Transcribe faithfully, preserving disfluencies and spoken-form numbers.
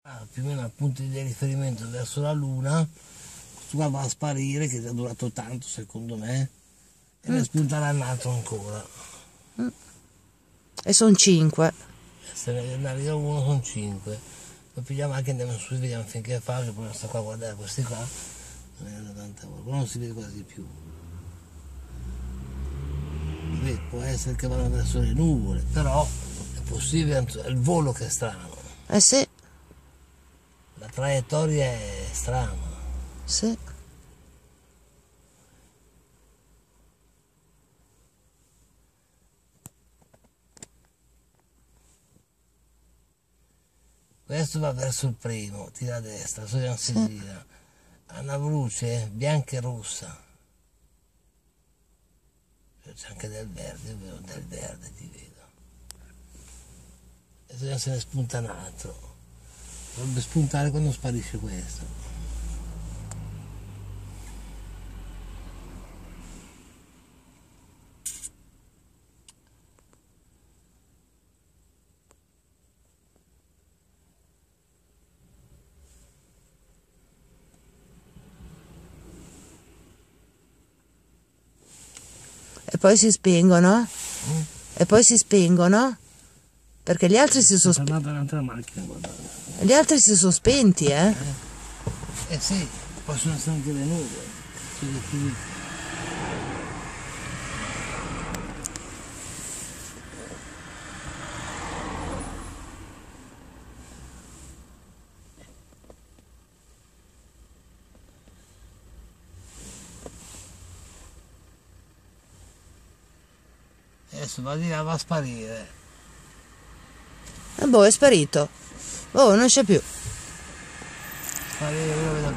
Ah, più o meno al punto di riferimento verso la Luna, questo qua va a sparire, che è durato tanto secondo me, e ne spunterà un altro ancora. Mm. E sono cinque. Se ne arriva uno sono cinque. Poi pigliamo anche, andiamo su e vediamo finché fa, che poi non sta qua a guardare questi qua, non si vede quasi più. Beh, può essere che vanno verso le nuvole, però è possibile, è il volo che è strano. Eh sì. La traiettoria è strana. Sì. Questo va verso il primo, tira a destra, so che non si sì. gira. Ha una luce bianca e rossa. C'è anche del verde, io vedo del verde, ti vedo. Adesso se ne spunta un altro. Dovrebbe spuntare quando sparisce questo. E poi si spengono? Mm? E poi si spengono? Perché gli altri si sono spenti. Gli altri si sono spenti, eh? Eh, eh sì, possono essere anche le nuvole. Adesso va di là, va a sparire. E boh, è sparito. Oh, non c'è più. Sparire,